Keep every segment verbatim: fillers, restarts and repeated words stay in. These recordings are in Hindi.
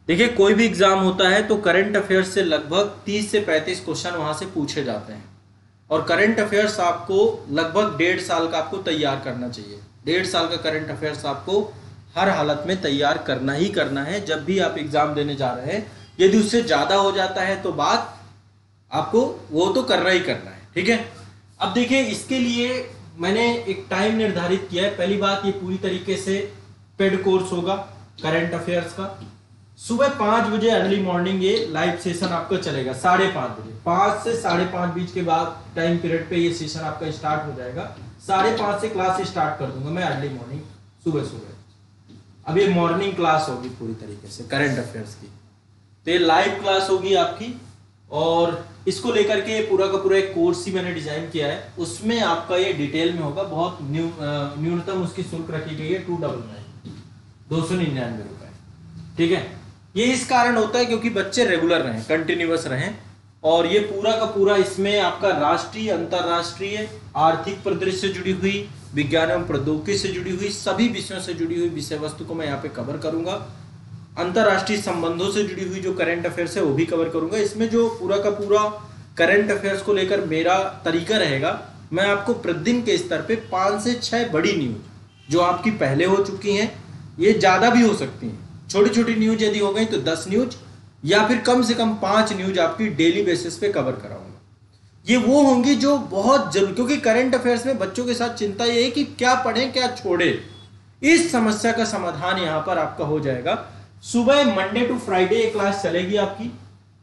देखिए कोई भी एग्जाम होता है तो करंट अफेयर्स से लगभग तीस से पैंतीस क्वेश्चन वहां से पूछे जाते हैं और करंट अफेयर्स आपको लगभग डेढ़ साल का आपको तैयार करना चाहिए। डेढ़ साल का करंट अफेयर्स आपको हर हालत में तैयार करना ही करना है जब भी आप एग्जाम देने जा रहे हैं। यदि उससे ज्यादा हो जाता है तो बात आपको वो तो करना ही करना है, ठीक है। अब देखिए इसके लिए मैंने एक टाइम निर्धारित किया है। पहली बात, ये पूरी तरीके से पेड कोर्स होगा करंट अफेयर्स का। सुबह पांच बजे अर्ली मॉर्निंग ये लाइव सेशन आपका चलेगा, साढ़े पांच बजे, पांच से साढ़े पांच बीच के बाद टाइम पीरियड पे ये सेशन आपका स्टार्ट हो जाएगा। साढ़े पांच से क्लास स्टार्ट कर दूंगा मैं अर्ली मॉर्निंग, सुबह सुबह। अब ये मॉर्निंग क्लास होगी पूरी तरीके से करंट अफेयर्स की, तो ये लाइव क्लास होगी आपकी। और इसको लेकर के पूरा का पूरा एक कोर्स ही मैंने डिजाइन किया है, उसमें आपका ये डिटेल में होगा। बहुत न्यूनतम उसकी शुल्क रखी गई है टू डबल नाइन दो सौ निन्यानवे रुपए, ठीक है। ये इस कारण होता है क्योंकि बच्चे रेगुलर रहें, कंटिन्यूअस रहें। और ये पूरा का पूरा इसमें आपका राष्ट्रीय, अंतरराष्ट्रीय, आर्थिक परिदृश्य से जुड़ी हुई, विज्ञान एवं प्रौद्योगिकी से जुड़ी हुई सभी विषयों से जुड़ी हुई विषय वस्तु को मैं यहाँ पे कवर करूंगा। अंतरराष्ट्रीय संबंधों से जुड़ी हुई जो करंट अफेयर्स है वो भी कवर करूंगा। इसमें जो पूरा का पूरा करंट अफेयर्स को लेकर मेरा तरीका रहेगा, मैं आपको प्रतिदिन के स्तर पे पांच से छह बड़ी न्यूज जो आपकी पहले हो चुकी हैं, ये ज्यादा भी हो सकती हैं, छोटी छोटी न्यूज यदि हो गई तो दस न्यूज या फिर कम से कम पांच न्यूज आपकी डेली बेसिस पे कवर कराऊंगा। ये वो होंगी जो बहुत जरूरी, क्योंकि करंट अफेयर्स में बच्चों के साथ चिंता ये है कि क्या पढ़ें क्या छोड़े। इस समस्या का समाधान यहां पर आपका हो जाएगा। सुबह मंडे टू फ्राइडे क्लास चलेगी आपकी,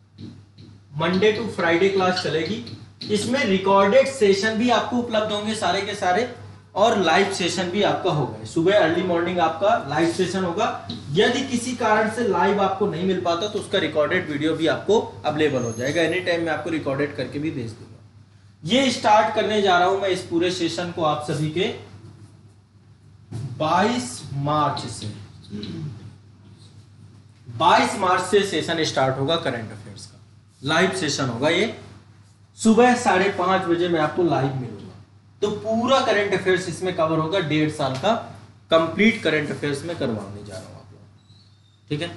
मंडे टू फ्राइडे क्लास चलेगी। इसमें रिकॉर्डेड सेशन भी आपको उपलब्ध होंगे सारे के सारे, और लाइव सेशन भी आपका होगा। सुबह अर्ली मॉर्निंग आपका लाइव सेशन होगा। यदि किसी कारण से लाइव आपको नहीं मिल पाता तो उसका रिकॉर्डेड वीडियो भी आपको अवेलेबल हो जाएगा। एनी टाइम मैं आपको रिकॉर्डेड करके भी भेज दूंगा। ये स्टार्ट करने जा रहा हूं मैं इस पूरे सेशन को आप सभी के बाईस मार्च से। बाईस मार्च से सेशन स्टार्ट होगा करंट अफेयर्स का, लाइव सेशन होगा। ये सुबह साढ़े पांच बजे मैं आपको लाइव मिलूंगा, तो पूरा करंट अफेयर्स इसमें कवर होगा। डेढ़ साल का कंप्लीट करंट अफेयर्स में करवाने जा रहा हूं आप लोग, ठीक है।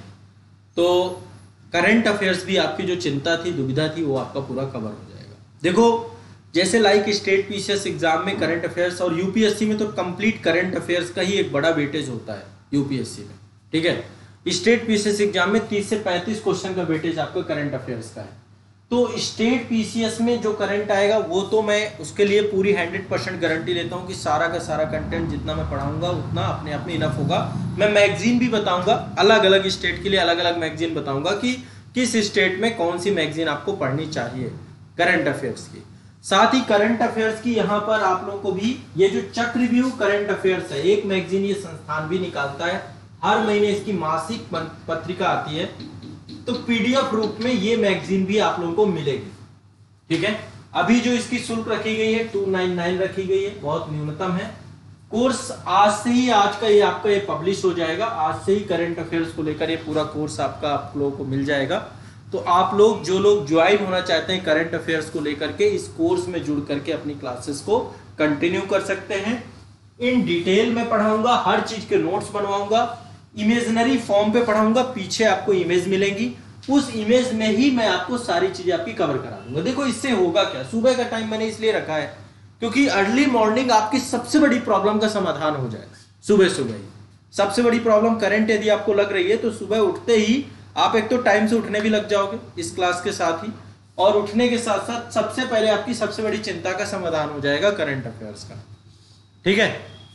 तो करंट अफेयर्स भी आपकी जो चिंता थी, दुविधा थी, वो आपका पूरा कवर हो जाएगा। देखो जैसे लाइक स्टेट पीसीएस एग्जाम में करंट अफेयर्स और यूपीएससी में तो कंप्लीट करंट अफेयर्स का ही एक बड़ा वेटेज होता है यूपीएससी में, ठीक है। स्टेट पीसीएस एग्जाम में तीस से पैंतीस क्वेश्चन का वेटेज आपका करंट अफेयर्स का है। तो स्टेट पीसीएस में जो करंट आएगा वो तो मैं उसके लिए पूरी हंड्रेड परसेंट गारंटी लेता हूँ कि सारा का सारा कंटेंट जितना मैं पढ़ाऊंगा उतना अपने आप में इनफ होगा। मैं मैगजीन भी बताऊंगा, अलग अलग स्टेट के लिए अलग अलग मैगजीन बताऊंगा कि किस स्टेट में कौन सी मैगजीन आपको पढ़नी चाहिए करंट अफेयर्स की। साथ ही करंट अफेयर्स की यहाँ पर आप लोग को भी ये जो चक्रव्यूह करंट अफेयर्स है, एक मैगजीन ये संस्थान भी निकालता है, हर महीने इसकी मासिक पत्रिका आती है, तो पीडीएफ रूप में ये मैगजीन भी आप लोगों को मिलेगी, ठीक है। अभी जो इसकी शुल्क रखी गई है टू नाइन नाइन रखी गई है, बहुत न्यूनतम है। कोर्स आज से ही, आज का ये आपका ये पब्लिश हो जाएगा, आज से ही करंट अफेयर्स को लेकर ये पूरा कोर्स आपका आप लोगों को मिल जाएगा। तो आप लोग जो लोग ज्वाइन होना चाहते हैं करंट अफेयर्स को लेकर के, इस कोर्स में जुड़ करके अपनी क्लासेस को कंटिन्यू कर सकते हैं। इन डिटेल में पढ़ाऊंगा, हर चीज के नोट्स बनवाऊंगा, इमेजिनरी फॉर्म पे पढ़ाऊंगा, पीछे आपको इमेज मिलेंगी, उस इमेज में ही मैं आपको सारी चीजें आपकी कवर करा दूंगा। देखो इससे होगा क्या, सुबह का टाइम मैंने इसलिए रखा है क्योंकि अर्ली मॉर्निंग आपकी सबसे बड़ी प्रॉब्लम का समाधान हो जाएगा सुबह सुबह ही। सबसे बड़ी प्रॉब्लम करंट यदि आपको लग रही है तो सुबह उठते ही आप एक तो टाइम से उठने भी लग जाओगे इस क्लास के साथ ही, और उठने के साथ साथ सबसे पहले आपकी सबसे बड़ी चिंता का समाधान हो जाएगा करंट अफेयर्स का, ठीक है।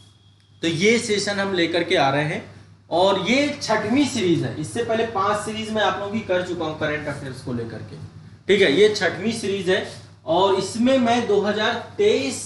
तो ये सेशन हम लेकर के आ रहे हैं और ये छठवीं सीरीज है। इससे पहले पांच सीरीज में आप लोगों की कर चुका हूं करंट अफेयर्स को लेकर के, ठीक है। ये छठवीं सीरीज है और इसमें मैं दो हज़ार तेईस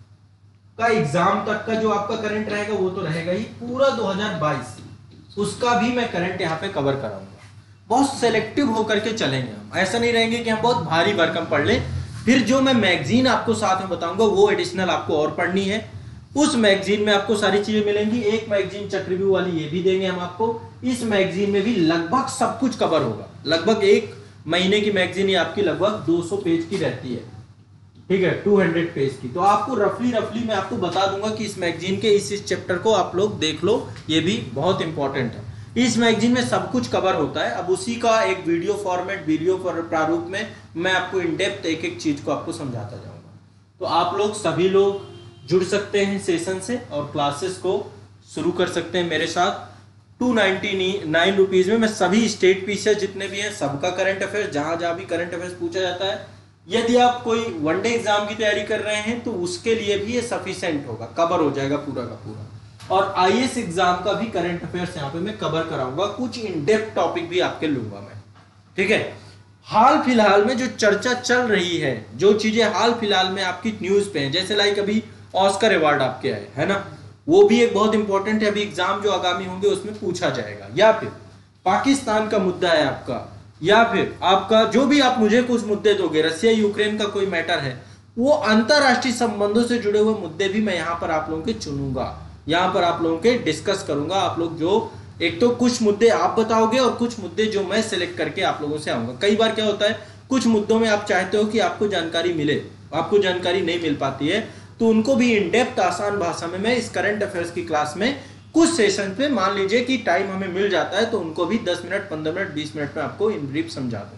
का एग्जाम तक का जो आपका करंट रहेगा वो तो रहेगा ही, पूरा दो हज़ार बाईस उसका भी मैं करंट यहाँ पे कवर कराऊंगा। बहुत सेलेक्टिव होकर के चलेंगे हम, ऐसा नहीं रहेंगे कि हम बहुत भारी भरकम पढ़ लें। फिर जो मैं मैगजीन आपको साथ में बताऊंगा वो एडिशनल आपको और पढ़नी है, उस मैगजीन में आपको सारी चीजें मिलेंगी। एक मैगजीन चक्रव्यूह वाली ये भी देंगे हम आपको, इस मैगजीन में भी लगभग सब कुछ कवर होगा। लगभग एक महीने की मैगजीन ये आपकी लगभग दो सौ पेज की रहती है, ठीक है, दो सौ पेज की। तो आपको रफली रफली मैं आपको बता दूंगा कि इस मैगजीन के इस इस चैप्टर को आप लोग देख लो, ये भी बहुत इंपॉर्टेंट है। इस मैगजीन में सब कुछ कवर होता है। अब उसी का एक वीडियो फॉर्मेट, वीडियो प्रारूप में मैं आपको इन डेप्थ एक एक चीज को आपको समझाता जाऊंगा। तो आप लोग सभी लोग जुड़ सकते हैं सेशन से और क्लासेस को शुरू कर सकते हैं मेरे साथ। टू नाइनटी नाइन रुपीज में मैं सभी स्टेट पीसेस जितने भी हैं सबका करंट अफेयर, जहां जहां भी करंट अफेयर्स पूछा जाता है, यदि आप कोई वनडे एग्जाम की तैयारी कर रहे हैं तो उसके लिए भी ये सफिशिएंट होगा, कवर हो जाएगा पूरा का पूरा। और आईएएस एग्जाम का भी करंट अफेयर्स यहाँ पे मैं कवर कराऊंगा, कुछ इन डेप्थ टॉपिक भी आपके लूंगा मैं, ठीक है। हाल फिलहाल में जो चर्चा चल रही है, जो चीजें हाल फिलहाल में आपकी न्यूज पे हैं, जैसे लाइक अभी ऑस्कर अवार्ड आपके आए है ना, वो भी एक बहुत इंपॉर्टेंट है। अभी एग्जाम जो आगामी होंगे उसमें पूछा जाएगा। या फिर पाकिस्तान का मुद्दा है आपका, या फिर आपका जो भी आप मुझे कुछ मुद्दे दोगे, रसिया यूक्रेन का कोई मैटर है, वो अंतरराष्ट्रीय संबंधों से जुड़े हुए मुद्दे भी मैं यहाँ पर आप लोगों के चुनूंगा, यहाँ पर आप लोगों के डिस्कस करूंगा। आप लोग जो एक तो कुछ मुद्दे आप बताओगे और कुछ मुद्दे जो मैं सिलेक्ट करके आप लोगों से आऊंगा। कई बार क्या होता है, कुछ मुद्दों में आप चाहते हो कि आपको जानकारी मिले, आपको जानकारी नहीं मिल पाती है, तो उनको भी इन डेप्थ आसान भाषा में मैं इस करंट अफेयर्स की क्लास में कुछ सेशन पे, मान लीजिए कि टाइम हमें मिल जाता है, तो उनको भी दस मिनट, पंद्रह मिनट, बीस मिनट में आपको इन ब्रीफ समझा दूं।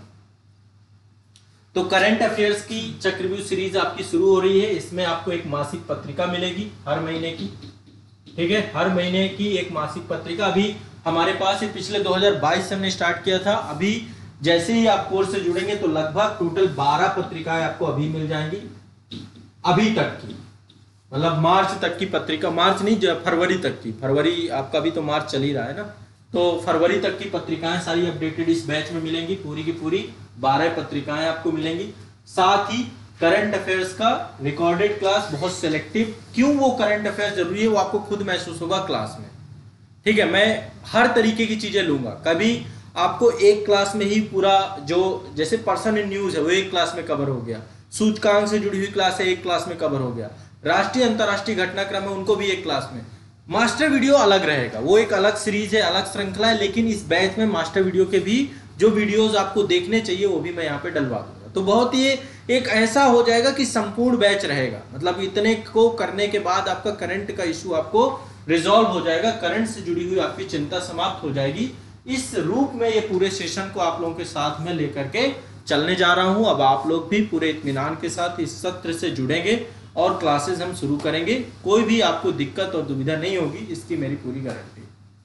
तो करंट अफेयर्स की चक्रव्यूह सीरीज आपकी शुरू हो रही है। इसमें आपको एक मासिक पत्रिका मिलेगी हर महीने की, ठीक है, हर महीने की एक मासिक पत्रिका। अभी हमारे पास ये पिछले दो हज़ार बाईस से हमने स्टार्ट किया था। अभी जैसे ही आप कोर्स से जुड़ेंगे तो लगभग टोटल बारह पत्रिकाएं आपको अभी मिल जाएंगी, अभी तक की, मतलब मार्च तक की पत्रिका, मार्च नहीं जो फरवरी तक की, फरवरी आपका भी तो मार्च चल ही रहा है ना, तो फरवरी तक की पत्रिकाएं सारी अपडेटेड इस बैच में मिलेंगी। पूरी की पूरी बारह पत्रिकाएं आपको मिलेंगी। साथ ही करंट अफेयर्स का रिकॉर्डेड क्लास, बहुत सिलेक्टिव। क्यों वो करंट अफेयर्स जरूरी है वो आपको खुद महसूस होगा क्लास में, ठीक है। मैं हर तरीके की चीजें लूंगा, कभी आपको एक क्लास में ही पूरा जो जैसे पर्सन इन न्यूज है वो एक क्लास में कवर हो गया, सूचकांक से जुड़ी हुई क्लास है एक क्लास में कवर हो गया, राष्ट्रीय अंतरराष्ट्रीय घटनाक्रम है उनको भी एक क्लास में। मास्टर वीडियो अलग रहेगा, वो एक अलग सीरीज है, अलग श्रृंखला है, लेकिन इस बैच में मास्टर वीडियो के भी जो वीडियोस आपको देखने चाहिए वो भी मैं यहाँ पे डलवा दूंगा। तो बहुत ही एक ऐसा हो जाएगा कि संपूर्ण बैच रहेगा, मतलब इतने को करने के बाद आपका करंट का इशू आपको रिजॉल्व हो जाएगा, करंट से जुड़ी हुई आपकी चिंता समाप्त हो जाएगी। इस रूप में ये पूरे सेशन को आप लोगों के साथ में लेकर के चलने जा रहा हूं। अब आप लोग भी पूरे इत्मीनान के साथ इस सत्र से जुड़ेंगे और क्लासेस हम शुरू करेंगे। कोई भी आपको दिक्कत और दुविधा नहीं होगी, इसकी मेरी पूरी गारंटी,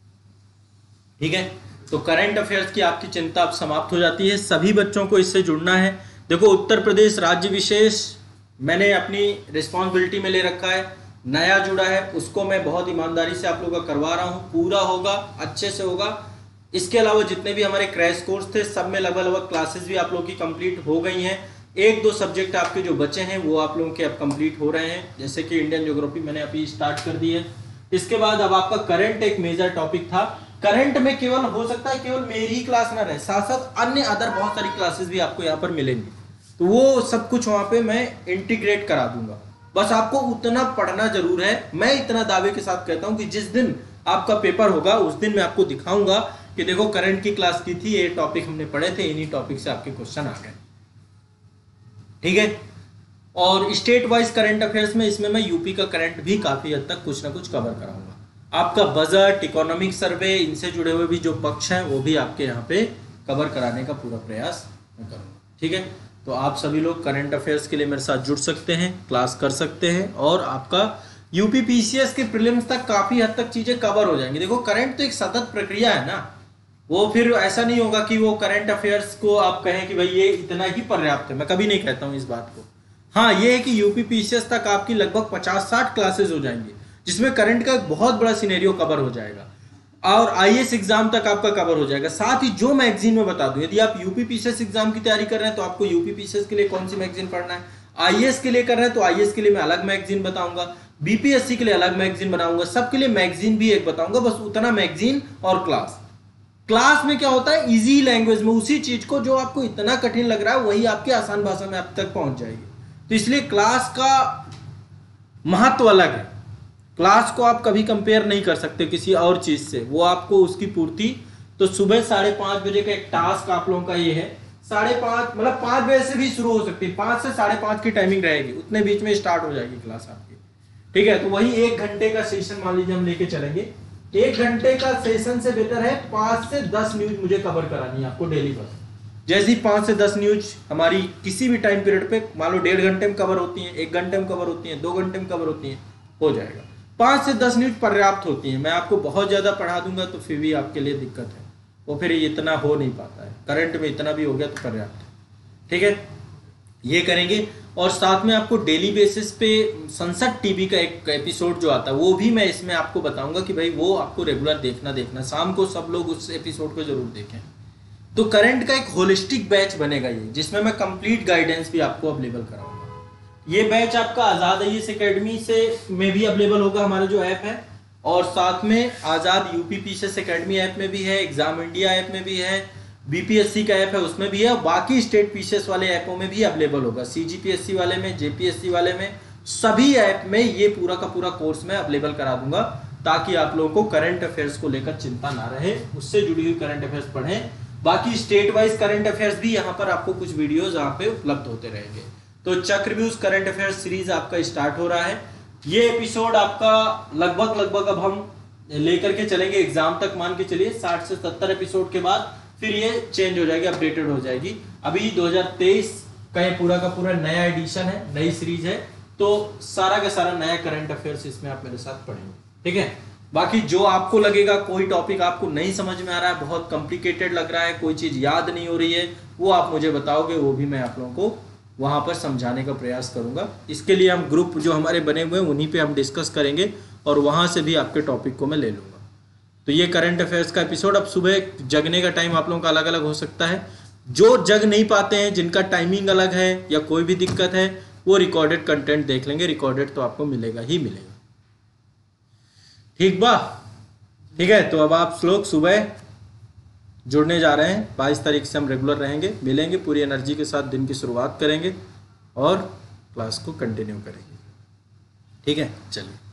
ठीक है। तो करंट अफेयर्स की आपकी चिंता अब समाप्त हो जाती है। सभी बच्चों को इससे जुड़ना है। देखो, उत्तर प्रदेश राज्य विशेष मैंने अपनी रिस्पॉन्सिबिलिटी में ले रखा है, नया जुड़ा है, उसको मैं बहुत ईमानदारी से आप लोगों का करवा रहा हूँ, पूरा होगा, अच्छे से होगा। इसके अलावा जितने भी हमारे क्रैश कोर्स थे सब में लगभग लगभग क्लासेस भी आप लोगों की कंप्लीट हो गई हैं। एक दो सब्जेक्ट आपके जो बचे हैं वो आप लोगों के अब कंप्लीट हो रहे हैं, जैसे कि इंडियन ज्योग्राफी मैंने अभी स्टार्ट कर दी है। इसके बाद अब आपका करंट एक मेजर टॉपिक था। करंट में केवल हो सकता है केवल मेरी ही क्लास ना रहे, साथ साथ अन्य अदर बहुत सारी क्लासेस भी आपको यहाँ पर मिलेंगी, तो वो सब कुछ वहां पे मैं इंटीग्रेट करा दूंगा। बस आपको उतना पढ़ना जरूर है। मैं इतना दावे के साथ कहता हूं कि जिस दिन आपका पेपर होगा उस दिन मैं आपको दिखाऊंगा कि देखो करंट की क्लास की थी, ये टॉपिक हमने पढ़े थे, इन्हीं टॉपिक से आपके क्वेश्चन आ गए, ठीक है। और स्टेट वाइज करंट अफेयर्स में इसमें मैं यूपी का करंट भी काफी हद तक कुछ ना कुछ कवर कराऊंगा। आपका बजट, इकोनॉमिक सर्वे, इनसे जुड़े हुए भी जो पक्ष हैं वो भी आपके यहाँ पे कवर कराने का पूरा प्रयास मैं करूंगा, ठीक है। तो आप सभी लोग करंट अफेयर्स के लिए मेरे साथ जुड़ सकते हैं, क्लास कर सकते हैं और आपका यूपी पीसीएस के प्रीलिम्स तक काफी हद तक चीजें कवर हो जाएंगी। देखो, करंट तो एक सतत प्रक्रिया है ना, वो फिर ऐसा नहीं होगा कि वो करंट अफेयर्स को आप कहें कि भाई ये इतना ही पर्याप्त है, मैं कभी नहीं कहता हूं इस बात को। हाँ, ये है कि यूपी पीसीएस तक आपकी लगभग पचास साठ क्लासेस हो जाएंगी, जिसमें करंट का एक बहुत बड़ा सिनेरियो कवर हो जाएगा और आईएएस एग्जाम तक आपका कवर हो जाएगा। साथ ही जो मैगजीन में बता दूं, यदि आप यूपी पीसीएस एग्जाम की तैयारी कर रहे हैं तो आपको यूपी पीसीएस के लिए कौन सी मैगजीन पढ़ना है, आईएएस के लिए कर रहे हैं तो आईएएस के लिए मैं अलग मैगजीन बताऊंगा, बीपीएससी के लिए अलग मैगजीन बनाऊंगा, सबके लिए मैगजीन भी एक बताऊंगा। बस उतना मैगजीन और क्लास। क्लास में क्या होता है, इजी लैंग्वेज में उसी चीज को जो आपको इतना कठिन लग रहा है वही आपकी आसान भाषा में आप तक पहुंच जाएगी। तो इसलिए क्लास का महत्व अलग है। क्लास को आप कभी कंपेयर नहीं कर सकते किसी और चीज से, वो आपको उसकी पूर्ति। तो सुबह साढ़े पांच बजे का एक टास्क आप लोगों का ये है, साढ़े पांच मतलब पांच बजे से भी शुरू हो सकती है, पांच से साढ़े पांच की टाइमिंग रहेगी, उतने बीच में स्टार्ट हो जाएगी क्लास आपकी, ठीक है। तो वही एक घंटे का सेशन मान लीजिए हम लेके चलेंगे, एक घंटे का सेशन से बेटर है पांच से दस न्यूज मुझे कवर करानी है आपको डेली बस। जैसी पांच से दस न्यूज हमारी किसी भी टाइम पीरियड पे मान लो डेढ़ घंटे में कवर होती हैं, एक घंटे में कवर होती हैं, दो घंटे में कवर होती हैं, हो जाएगा। पांच से दस न्यूज पर्याप्त होती हैं। मैं आपको बहुत ज्यादा पढ़ा दूंगा तो फिर भी आपके लिए दिक्कत है, वो फिर इतना हो नहीं पाता है। करंट में इतना भी हो गया तो पर्याप्त है, ठीक है। ये करेंगे और साथ में आपको डेली बेसिस पे संसद टीवी का एक एपिसोड जो आता है वो भी मैं इसमें आपको बताऊंगा कि भाई वो आपको रेगुलर देखना देखना शाम को सब लोग उस एपिसोड को जरूर देखें। तो करंट का एक होलिस्टिक बैच बनेगा ये, जिसमें मैं कंप्लीट गाइडेंस भी आपको अवेलेबल कराऊंगा। ये बैच आपका आजाद आईएएस एकेडमी से में भी अवेलेबल होगा, हमारा जो ऐप है, और साथ में Azad UP PCS academy app में भी है, एग्जाम इंडिया ऐप में भी है, बीपीएससी का ऐप है उसमें भी है, और बाकी स्टेट पीसीएस वाले ऐपों में भी अवेलेबल होगा, सीजीपीएससी वाले में, जेपीएससी वाले में, सभी ऐप में ये पूरा का पूरा कोर्स मैं अवेलेबल करा दूंगा, ताकि आप लोगों को करंट अफेयर्स को लेकर चिंता ना रहे, उससे जुड़ी हुई करंट अफेयर्स पढ़ें। बाकी स्टेट वाइज करंट अफेयर्स भी यहाँ पर आपको कुछ वीडियोस यहाँ पे उपलब्ध होते रहेंगे। तो चक्रव्यूज करंट अफेयर्स सीरीज आपका स्टार्ट हो रहा है। ये एपिसोड आपका लगभग लगभग अब हम लेकर के चलेंगे एग्जाम तक, मान के चलिए साठ से सत्तर एपिसोड के बाद फिर ये चेंज हो जाएगी, अपडेटेड हो जाएगी। अभी दो हज़ार तेईस का ये पूरा का पूरा नया एडिशन है, नई सीरीज है, तो सारा का सारा नया करंट अफेयर्स इसमें आप मेरे साथ पढ़ेंगे, ठीक है। बाकी जो आपको लगेगा कोई टॉपिक आपको नहीं समझ में आ रहा है, बहुत कॉम्प्लिकेटेड लग रहा है, कोई चीज याद नहीं हो रही है, वो आप मुझे बताओगे, वो भी मैं आप लोगों को वहां पर समझाने का प्रयास करूंगा। इसके लिए हम ग्रुप जो हमारे बने हुए हैं उन्हीं पे हम डिस्कस करेंगे और वहां से भी आपके टॉपिक को मैं ले लूंगा। तो ये करंट अफेयर्स का एपिसोड, अब सुबह जगने का टाइम आप लोगों का अलग अलग हो सकता है, जो जग नहीं पाते हैं, जिनका टाइमिंग अलग है या कोई भी दिक्कत है, वो रिकॉर्डेड कंटेंट देख लेंगे, रिकॉर्डेड तो आपको मिलेगा ही मिलेगा, ठीक बा, ठीक है। तो अब आप लोग सुबह जुड़ने जा रहे हैं, बाईस तारीख से हम रेगुलर रहेंगे, मिलेंगे, पूरी एनर्जी के साथ दिन की शुरुआत करेंगे और क्लास को कंटिन्यू करेंगे, ठीक है। चलिए।